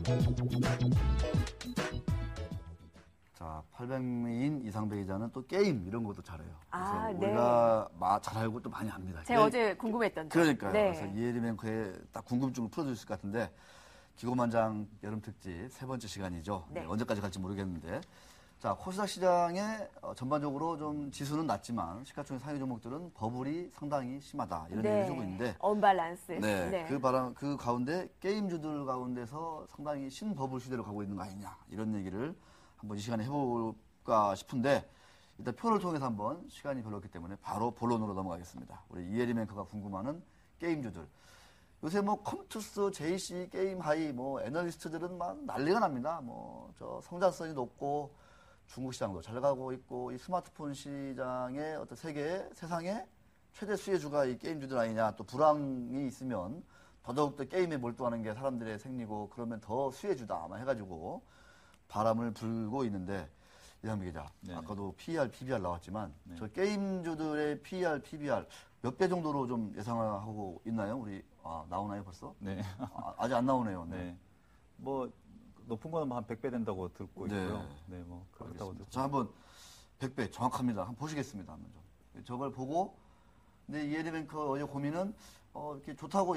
자, 800인 이상배 기자는 또 게임 이런 것도 잘해요. 그래서 네. 우리가 잘 알고 또 많이 압니다. 제가 어제 궁금했던 점. 그러니까요. 네. 그래서 이혜림 앵커의 딱 궁금증을 풀어줄 것 같은데 기고만장 여름 특집 세 번째 시간이죠. 네. 언제까지 갈지 모르겠는데 자, 코스닥 시장에 전반적으로 좀 지수는 낮지만 시가총액 상위 종목들은 버블이 상당히 심하다 이런 얘기를 해주고 있는데 언밸런스. 네, 네. 그 가운데 게임주들 가운데서 상당히 신버블 시대로 가고 있는 거 아니냐 이런 얘기를 한번 이 시간에 해볼까 싶은데 일단 표를 통해서 한번 시간이 별로 없기 때문에 바로 본론으로 넘어가겠습니다. 우리 이혜림 앵커가 궁금하는 게임주들. 요새 뭐 컴투스, JC, 게임하이, 뭐 애널리스트들은 막 난리가 납니다. 뭐 저 성장성이 높고 중국 시장도 잘 가고 있고 이 스마트폰 시장의 어떤 세상의 최대 수혜주가 이 게임주들 아니냐. 또 불황이 있으면 더더욱더 게임에 몰두하는 게 사람들의 생리고 그러면 더 수혜주다 아마 해가지고 바람을 불고 있는데 이상배 기자, 네네. 아까도 PER, PBR 나왔지만 네. 저 게임주들의 PER, PBR 몇 배 정도로 좀 예상하고 있나요? 우리 나오나요 벌써? 네. 아직 안 나오네요. 네. 네. 뭐 높은 거는 한 100배 된다고 듣고 네. 있고요. 네, 뭐 그렇다고 듣고. 자, 한번 100배 정확합니다. 한번 보시겠습니다. 한번 좀. 저걸 보고 근데 이혜림 앵커 어제 고민은 이렇게 좋다고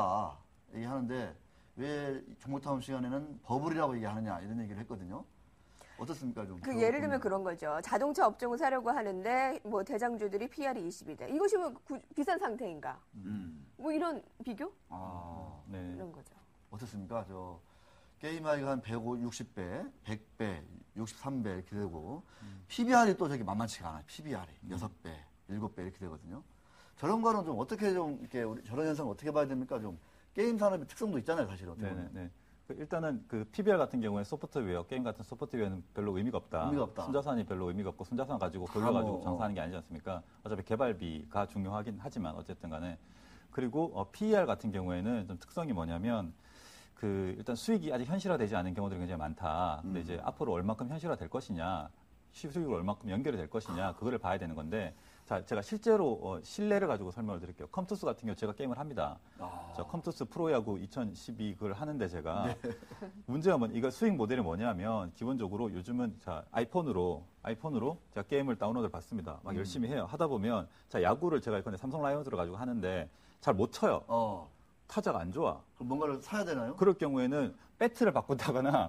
얘기하는데 왜 종목타운 시간에는 버블이라고 얘기하느냐 이런 얘기를 했거든요. 어떻습니까? 좀 예를 들면 그런 거죠. 자동차 업종을 사려고 하는데 뭐 대장주들이 PR이 20이다. 이것이 뭐 비싼 상태인가? 뭐 이런 비교? 네. 이런 거죠. 어떻습니까? 저 게임하이가 한 160배, 100배, 63배 이렇게 되고 PBR이 또 저기 만만치가 않아요. PBR이 6배, 7배 이렇게 되거든요. 저런 거는 좀 어떻게 좀 이렇게 저런 현상 어떻게 봐야 됩니까? 좀 게임 산업의 특성도 있잖아요, 사실은. 네. 일단은 그 PBR 같은 경우에 소프트웨어, 게임 같은 소프트웨어는 별로 의미가 없다. 순자산이 별로 의미가 없고 순자산 가지고 돌려가지고 장사하는 게 아니지 않습니까? 어차피 개발비가 중요하긴 하지만 어쨌든 간에. 그리고 PER 같은 경우에는 좀 특성이 뭐냐면 일단 수익이 아직 현실화되지 않은 경우들이 굉장히 많다. 근데 이제 앞으로 얼마큼 현실화될 것이냐, 수익을 얼마큼 연결이 될 것이냐, 그거를 봐야 되는 건데 자, 제가 실제로 실내를 가지고 설명을 드릴게요. 컴투스 같은 경우 제가 게임을 합니다. 저 컴투스 프로야구 2012 그걸 하는데 제가 문제가 이거 수익 모델이 뭐냐면 기본적으로 요즘은 자 아이폰으로 제가 게임을 다운로드를 받습니다. 막 열심히 해요. 하다 보면 자 야구를 제가 이번에 삼성 라이온즈를 가지고 하는데 잘 못 쳐요. 타자가 안 좋아. 그럼 뭔가를 사야 되나요? 그럴 경우에는 배트를 바꾼다거나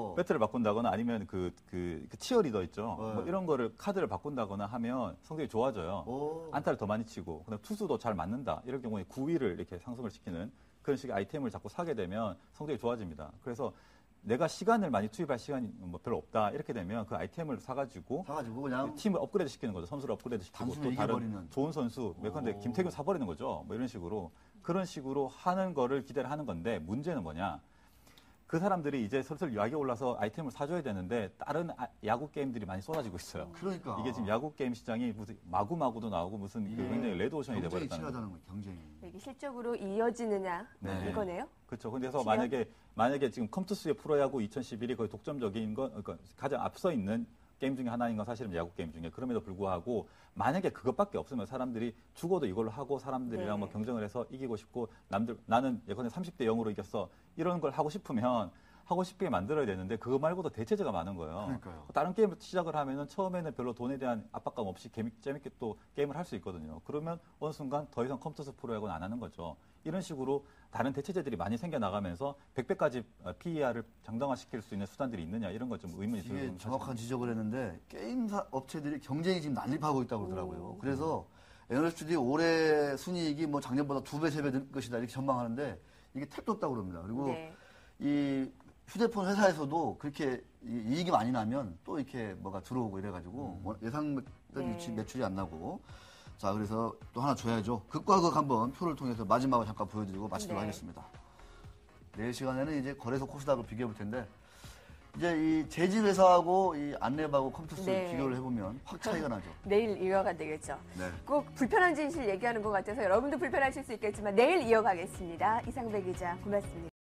아니면 그 치어리더 있죠. 네. 뭐 이런 거를 카드를 바꾼다거나 하면 성적이 좋아져요. 안타를 더 많이 치고 그다음 투수도 잘 맞는다. 이런 경우에 구위를 이렇게 상승을 시키는 그런 식의 아이템을 자꾸 사게 되면 성적이 좋아집니다. 그래서 내가 시간을 많이 투입할 시간이 뭐 별로 없다. 이렇게 되면 그 아이템을 사가지고 그냥 팀을 업그레이드 시키는 거죠. 선수를 업그레이드 시키고 또 다른 좋은 선수 예컨대 김태균 사버리는 거죠. 뭐 이런 식으로 그런 식으로 하는 거를 기대를 하는 건데 문제는 뭐냐? 그 사람들이 이제 슬슬 약이 올라서 아이템을 사줘야 되는데 다른 야구 게임들이 많이 쏟아지고 있어요. 그러니까 이게 지금 야구 게임 시장이 무슨 마구마구도 나오고 무슨 굉장히 레드오션이 돼버렸다는 거예요. 치열하다는 거예요. 경쟁이. 이게 실적으로 이어지느냐 이거네요. 그렇죠. 그래서 만약에 지금 컴투스의 프로야구 2011이 거의 독점적인 건 그러니까 가장 앞서 있는 게임 중에 하나인 건 사실은 야구 게임 중에 그럼에도 불구하고 만약에 그것밖에 없으면 사람들이 죽어도 이걸로 하고 사람들이랑 뭐 경쟁을 해서 이기고 싶고 나는 예컨대 30대 0으로 이겼어 이런 걸 하고 싶으면 하고 싶게 만들어야 되는데 그거 말고도 대체제가 많은 거예요. 그러니까요. 다른 게임을 시작을 하면은 처음에는 별로 돈에 대한 압박감 없이 재밌게 또 게임을 할 수 있거든요. 그러면 어느 순간 더 이상 컴투스 프로야구는 안 하는 거죠. 이런 식으로 다른 대체제들이 많이 생겨나가면서 100배까지 PER을 장당화시킬 수 있는 수단들이 있느냐 이런 것 좀 의문이 들어요. 이게 정확한 지적을 했는데 게임 업체들이 경쟁이 지금 난립하고 있다고 그러더라고요. 그래서 애널리스트들이 올해 순이익이 뭐 작년보다 2배, 3배 늘 것이다 이렇게 전망하는데 이게 택도 없다고 그럽니다. 그리고 이 휴대폰 회사에서도 그렇게 이익이 많이 나면 또 이렇게 뭐가 들어오고 이래가지고 예상했던 매출이 안 나고 자 그래서 또 하나 줘야죠. 극과 극 한번 표를 통해서 마지막으로 잠깐 보여드리고 마치도록 하겠습니다. 내일 시간에는 이제 거래소 코스닥을 비교해 볼 텐데 이제 이 제지 회사하고 이 안랩하고 컴투스 비교를 해보면 확 차이가 나죠. 내일 이어가 되겠죠. 꼭 불편한 진실 얘기하는 것 같아서 여러분도 불편하실 수 있겠지만 내일 이어가겠습니다. 이상배 기자 고맙습니다.